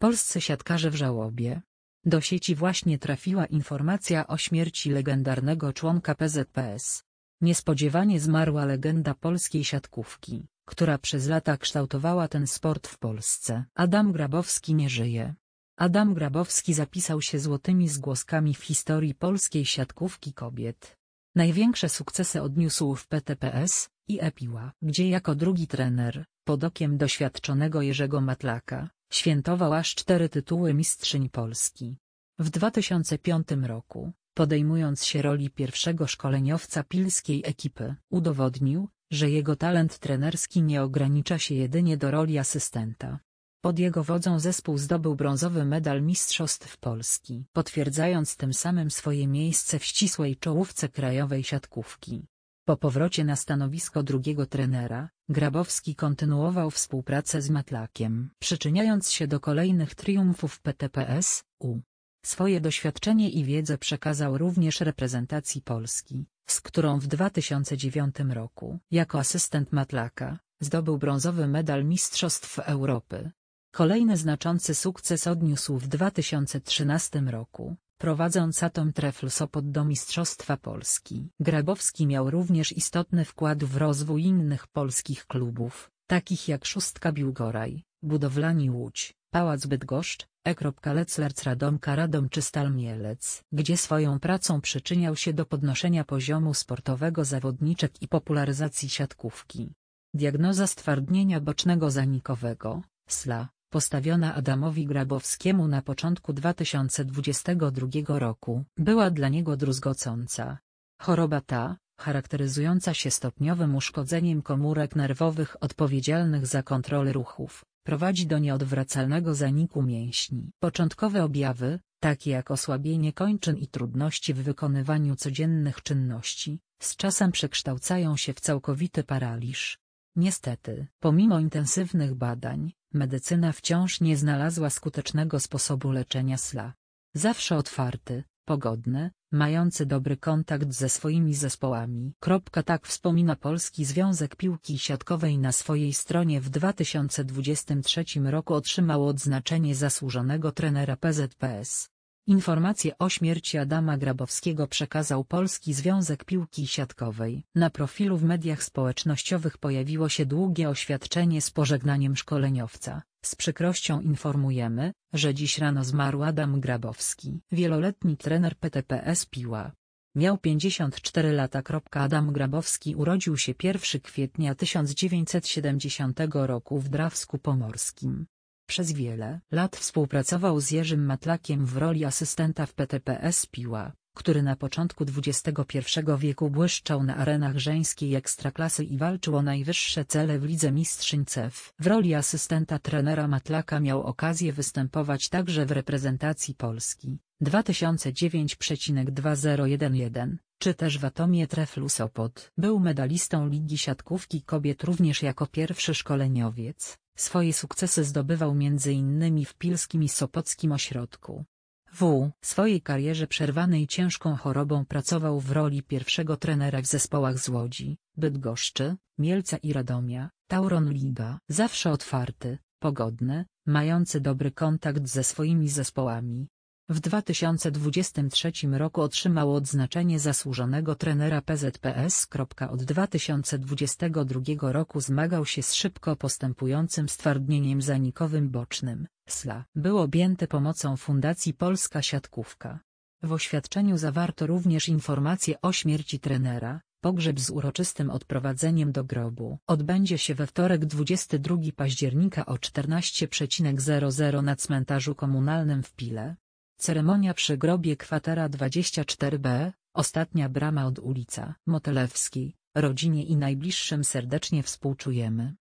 Polscy siatkarze w żałobie. Do sieci właśnie trafiła informacja o śmierci legendarnego członka PZPS. Niespodziewanie zmarła legenda polskiej siatkówki, która przez lata kształtowała ten sport w Polsce. Adam Grabowski nie żyje. Adam Grabowski zapisał się złotymi zgłoskami w historii polskiej siatkówki kobiet. Największe sukcesy odniósł w PTPS i Epiła, gdzie jako drugi trener, pod okiem doświadczonego Jerzego Matlaka, świętował aż 4 tytuły mistrzyń Polski. W 2005 roku, podejmując się roli pierwszego szkoleniowca pilskiej ekipy, udowodnił, że jego talent trenerski nie ogranicza się jedynie do roli asystenta. Pod jego wodzą zespół zdobył brązowy medal Mistrzostw Polski, potwierdzając tym samym swoje miejsce w ścisłej czołówce krajowej siatkówki. Po powrocie na stanowisko drugiego trenera, Grabowski kontynuował współpracę z Matlakiem, przyczyniając się do kolejnych triumfów PTPS-U. Swoje doświadczenie i wiedzę przekazał również reprezentacji Polski, z którą w 2009 roku, jako asystent Matlaka, zdobył brązowy medal Mistrzostw Europy. Kolejny znaczący sukces odniósł w 2013 roku, prowadząc Atom Trefl Sopot do Mistrzostwa Polski. Grabowski miał również istotny wkład w rozwój innych polskich klubów, takich jak Szóstka Biłgoraj, Budowlani Łódź, Pałac Bydgoszcz, Leclerc Radomka Radom czy Stal Mielec, gdzie swoją pracą przyczyniał się do podnoszenia poziomu sportowego zawodniczek i popularyzacji siatkówki. Diagnoza stwardnienia bocznego zanikowego, SLA, postawiona Adamowi Grabowskiemu na początku 2022 roku, była dla niego druzgocąca. Choroba ta, charakteryzująca się stopniowym uszkodzeniem komórek nerwowych odpowiedzialnych za kontrolę ruchów, prowadzi do nieodwracalnego zaniku mięśni. Początkowe objawy, takie jak osłabienie kończyn i trudności w wykonywaniu codziennych czynności, z czasem przekształcają się w całkowity paraliż. Niestety, pomimo intensywnych badań, medycyna wciąż nie znalazła skutecznego sposobu leczenia SLA. Zawsze otwarty, pogodny, mający dobry kontakt ze swoimi zespołami. Tak wspomina Polski Związek Piłki Siatkowej na swojej stronie. W 2023 roku otrzymał odznaczenie zasłużonego trenera PZPS. Informacje o śmierci Adama Grabowskiego przekazał Polski Związek Piłki Siatkowej. Na profilu w mediach społecznościowych pojawiło się długie oświadczenie z pożegnaniem szkoleniowca. Z przykrością informujemy, że dziś rano zmarł Adam Grabowski, wieloletni trener PTPS Piła. Miał 54 lata. Adam Grabowski urodził się 1 kwietnia 1970 roku w Drawsku Pomorskim. Przez wiele lat współpracował z Jerzym Matlakiem w roli asystenta w PTPS Piła, który na początku XXI wieku błyszczał na arenach żeńskiej ekstraklasy i walczył o najwyższe cele w Lidze Mistrzyń CEF. W roli asystenta trenera Matlaka miał okazję występować także w reprezentacji Polski 2009,2011, czy też w Atomie Treflu Sopot. Był medalistą Ligi Siatkówki Kobiet również jako pierwszy szkoleniowiec. Swoje sukcesy zdobywał m.in. w pilskim i sopockim ośrodku. W swojej karierze przerwanej ciężką chorobą pracował w roli pierwszego trenera w zespołach z Łodzi, Bydgoszczy, Mielca i Radomia. Tauron Liga. Zawsze otwarty, pogodny, mający dobry kontakt ze swoimi zespołami. W 2023 roku otrzymał odznaczenie zasłużonego trenera PZPS. Od 2022 roku zmagał się z szybko postępującym stwardnieniem zanikowym bocznym, SLA. Był objęty pomocą Fundacji Polska Siatkówka. W oświadczeniu zawarto również informacje o śmierci trenera. Pogrzeb z uroczystym odprowadzeniem do grobu odbędzie się we wtorek 22 października o 14:00 na cmentarzu komunalnym w Pile. Ceremonia przy grobie kwatera 24B, ostatnia brama od ulica Motelewskiej. Rodzinie i najbliższym serdecznie współczujemy.